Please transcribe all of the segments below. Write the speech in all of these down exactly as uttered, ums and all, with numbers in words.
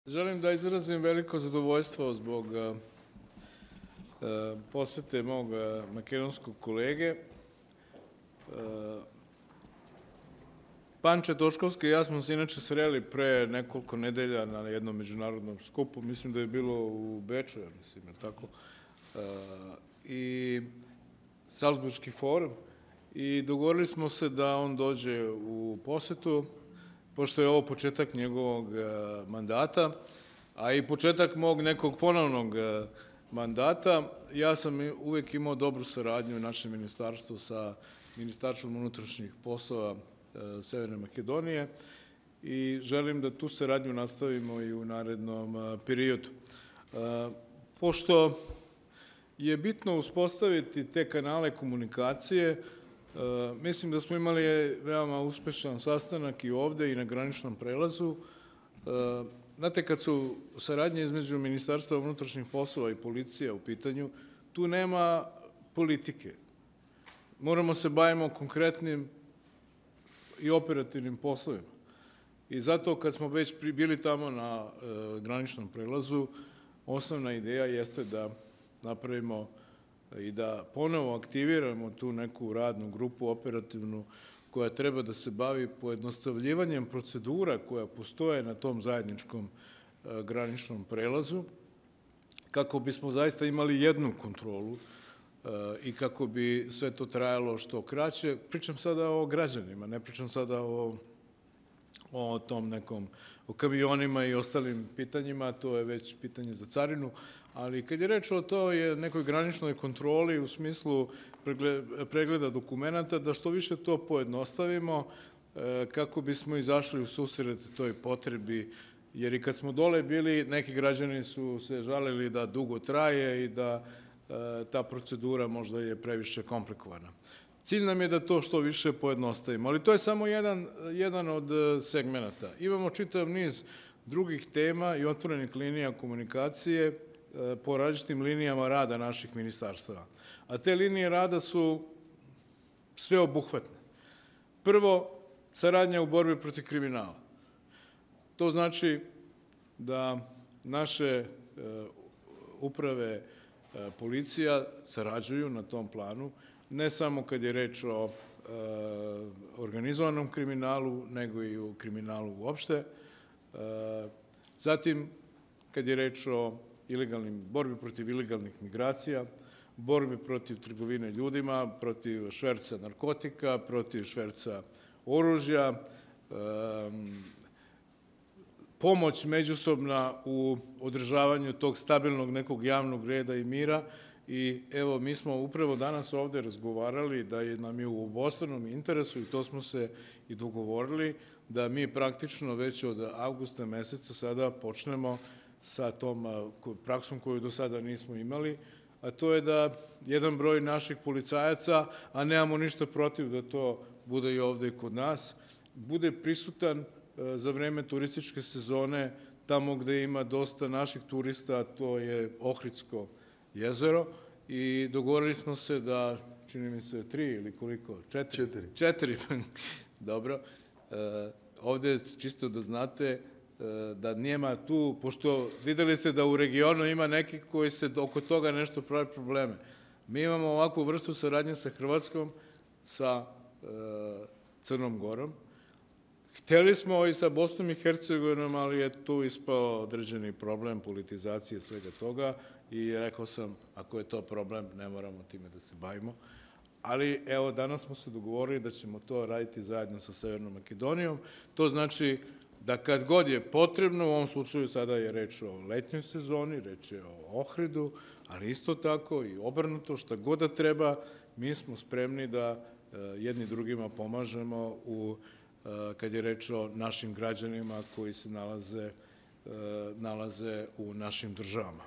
Želim da izrazim veliko zadovoljstvo zbog posete mog makedonskog kolege. Panče Toškovski i ja smo se inače sreli pre nekoliko nedelja na jednom međunarodnom skupu, mislim da je bilo u Beču, ja mislim, tako, i Salzburški forum, i dogovorili smo se da on dođe u posetu, pošto je ovo početak njegovog mandata, a i početak mog nekog ponovnog mandata. Ja sam uvek imao dobru saradnju u našem ministarstvu sa Ministarstvom unutrašnjih poslova Severne Makedonije i želim da tu saradnju nastavimo i u narednom periodu. Pošto je bitno uspostaviti te kanale komunikacije, mislim da smo imali veoma uspešan sastanak i ovde i na graničnom prelazu. Znate, kad su saradnje između Ministarstva unutrašnjih poslova i policije u pitanju, tu nema politike. Moramo se bavimo konkretnim i operativnim poslovima. I zato kad smo već bili tamo na graničnom prelazu, osnovna ideja jeste da napravimo i da ponovo aktiviramo tu neku radnu grupu operativnu koja treba da se bavi pojednostavljivanjem procedura koja postoje na tom zajedničkom graničnom prelazu, kako bismo zaista imali jednu kontrolu i kako bi sve to trajalo što kraće. Pričam sada o građanima, ne pričam sada o o tom nekom, o kamionima i ostalim pitanjima, to je već pitanje za carinu, ali kad je reč o toj nekoj graničnoj kontroli u smislu pregleda dokumenta, da što više to pojednostavimo kako bismo izašli u susret toj potrebi, jer i kad smo dole bili, neki građani su se žalili da dugo traje i da ta procedura možda je previše komplikovana. Cilj nam je da to što više pojednostavimo, ali to je samo jedan, jedan od segmenata. Imamo čitav niz drugih tema i otvorenih linija komunikacije po različitim linijama rada naših ministarstava. A te linije rada su sveobuhvatne. Prvo, saradnja u borbi protiv kriminala. To znači da naše uprave policija sarađuju na tom planu, ne samo kad je reč o organizovanom kriminalu, nego i o kriminalu uopšte. Zatim, kad je reč o borbi protiv ilegalnih migracija, borbi protiv trgovine ljudima, protiv šverca narkotika, protiv šverca oružja, pomoć međusobna u održavanju tog stabilnog nekog javnog reda i mira. I evo, mi smo upravo danas ovde razgovarali da nam je u obostranom interesu, i to smo se i dogovorili, da mi praktično već od avgusta meseca sada počnemo sa tom praksom koju do sada nismo imali, a to je da jedan broj naših policajaca, a nemamo ništa protiv da to bude i ovde i kod nas, bude prisutan za vreme turističke sezone tamo gde ima dosta naših turista, a to je Ohridsko jezero, i dogovorili smo se da, čini mi se, tri ili koliko? Četiri. Četiri. Četiri, dobro. Ovde, čisto da znate, da nema tu, pošto videli ste da u regionu ima neki koji se oko toga nešto pravi probleme. Mi imamo ovakvu vrstu saradnje sa Hrvatskom, sa Crnom Gorom. Hteli smo i sa Bosnom i Hercegovinom, ali je tu ispao određeni problem politizacije svega toga i rekao sam, ako je to problem, ne moramo time da se bavimo. Ali evo, danas smo se dogovorili da ćemo to raditi zajedno sa Severnom Makedonijom. To znači da kad god je potrebno, u ovom slučaju sada je reč o letnjoj sezoni, reč je o Ohridu, ali isto tako i obrnuto, šta god da treba, mi smo spremni da jedni drugima pomažemo u kad je reč o našim građanima koji se nalaze, nalaze u našim državama.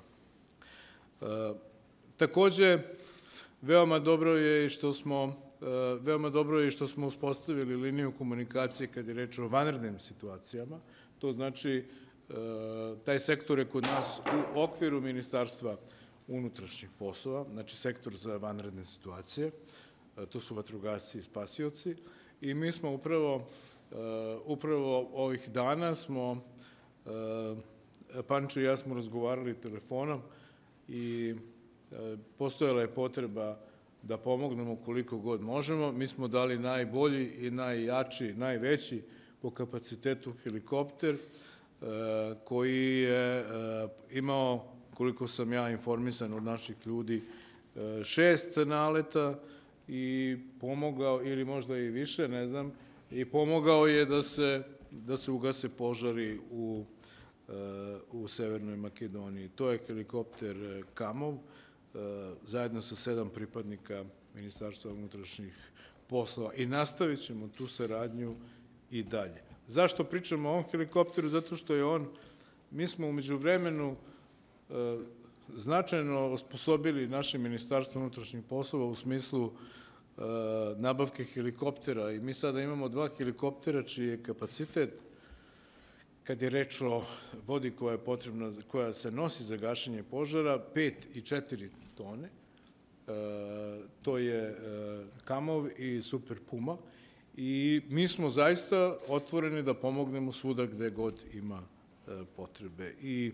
Takođe, veoma dobro je i što smo veoma dobro je i što smo uspostavili liniju komunikacije kad je reč o vanrednim situacijama. To znači, taj sektor je kod nas u okviru Ministarstva unutrašnjih poslova, znači sektor za vanredne situacije, to su vatrogasci i spasioci, i mi smo upravo, upravo ovih dana smo Panče i ja smo razgovarali telefonom i postojala je potreba da pomognemo koliko god možemo. Mi smo dali najbolji i najjači, najveći po kapacitetu helikopter koji je imao, koliko sam ja informisan od naših ljudi, šest naleta i pomogao, ili možda i više, ne znam, i pomogao je da se, da se ugase požari u, u Severnoj Makedoniji. To je helikopter Kamov, zajedno sa sedam pripadnika Ministarstva unutrašnjih poslova i nastavit ćemo tu saradnju i dalje. Zašto pričamo o ovom helikopteru? Zato što je on, mi smo umeđu vremenu značajno osposobili naše Ministarstvo unutrašnjih poslova u smislu nabavke helikoptera i mi sada imamo dva helikoptera čiji je kapacitet, kad je reč o vodi koja je potrebna, koja se nosi za gašenje požara, pet i četiri tone. To je Kamov i Super Puma. I mi smo zaista otvoreni da pomognemo svuda gde god ima potrebe. I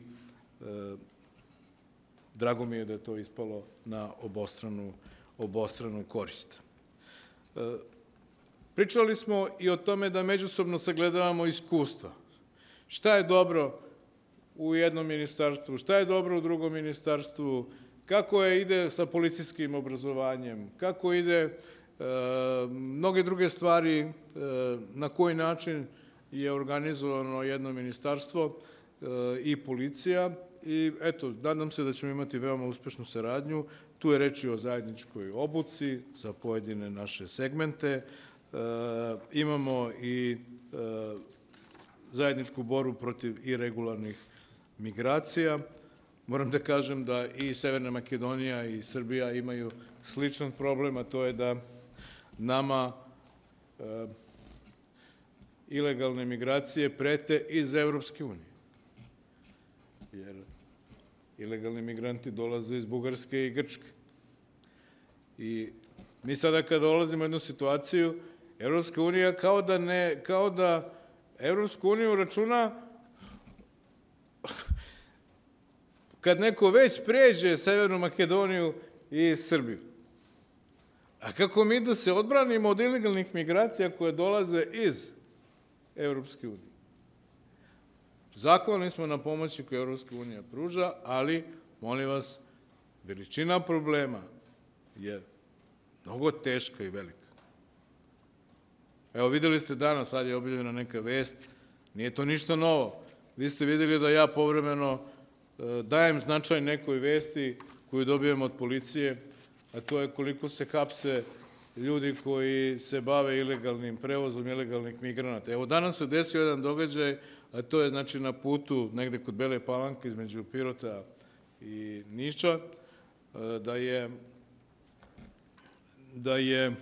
drago mi je da je to ispalo na obostranu, obostranu korist. Pričali smo i o tome da međusobno sagledavamo iskustva. Šta je dobro u jednom ministarstvu, šta je dobro u drugom ministarstvu, kako je ide sa policijskim obrazovanjem, kako ide mnoge druge stvari, na koji način je organizovano jedno ministarstvo i policija. I eto, nadam se da ćemo imati veoma uspešnu saradnju. Tu je reč i o zajedničkoj obuci za pojedine naše segmente. Imamo i zajedničku borbu protiv iregularnih migracija. Moram da kažem da i Severna Makedonija i Srbija imaju sličan problem, a to je da nama ilegalne migracije prete iz Evropske unije. Jer ilegalni migranti dolaze iz Bugarske i Grčke. I mi sada kad dolazimo u jednu situaciju, Evropska unija kao da ne, kao da Evropsku uniju računa kad neko već pređe Severnu Makedoniju i Srbiju. A kako mi da se odbranimo od ilegalnih migracija koje dolaze iz Evropske unije? Zahvalni smo na pomoći koju Evropska unija pruža, ali, molim vas, veličina problema je mnogo teška i velika. Evo, videli ste danas, sad je objavljena neka vest, nije to ništa novo. Vi ste videli da ja povremeno dajem značaj nekoj vesti koju dobijem od policije, a to je koliko se hapse ljudi koji se bave ilegalnim prevozom ilegalnih migranata. Evo, danas se desio jedan događaj, a to je znači na putu negde kod Bele Palanke između Pirota i Niša, da je da je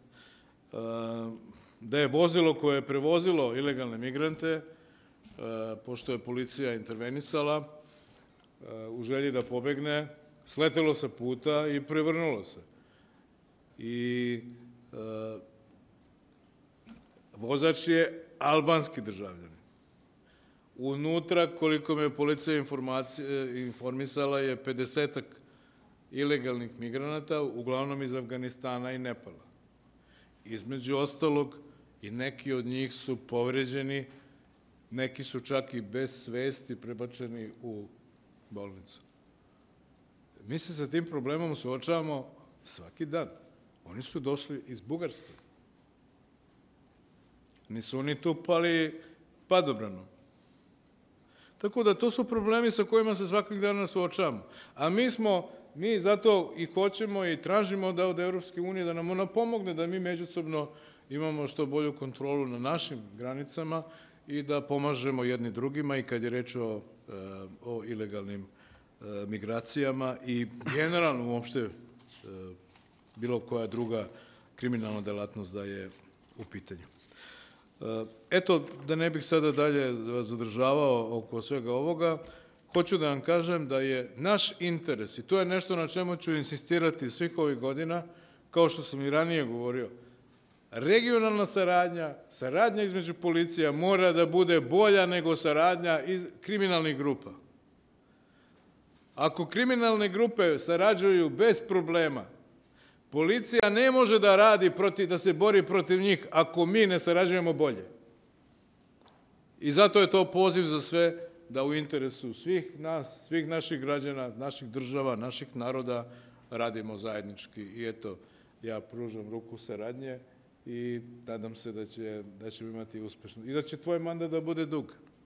da je vozilo koje je prevozilo ilegalne migrante, pošto je policija intervenisala, u želji da pobegne, sletelo sa puta i prevrnulo se. I vozač je albanski državljanin. Unutra, koliko me policija informisala, je pedesetak ilegalnih migranata, uglavnom iz Afganistana i Nepala. Između ostalog, i neki od njih su povređeni, neki su čak i bez svesti prebačeni u bolnicu. Mi se sa tim problemom suočavamo svaki dan. Oni su došli iz Bugarske. Nisu oni tu pali padobranom. Tako da to su problemi sa kojima se svakog dana suočavamo. A mi smo, mi zato i hoćemo i tražimo da od Evropske unije da nam ona pomogne da mi međusobno imamo što bolju kontrolu na našim granicama i da pomažemo jedni drugima i kad je reč o, o ilegalnim migracijama i generalno uopšte bilo koja druga kriminalna delatnost da je u pitanju. Eto, da ne bih sada dalje vas zadržavao oko svega ovoga, hoću da vam kažem da je naš interes, i to je nešto na čemu ću insistirati svih ovih godina, kao što sam i ranije govorio, regionalna saradnja, saradnja između policija mora da bude bolja nego saradnja iz kriminalnih grupa. Ako kriminalne grupe sarađuju bez problema, policija ne može da radi protiv, da se bori protiv njih ako mi ne sarađujemo bolje. I zato je to poziv za sve da u interesu svih nas, svih naših građana, naših država, naših naroda radimo zajednički. I eto, ja pružam ruku saradnje i nadam se da će, da ćemo imati uspešno. I da će tvoj mandat da bude dug.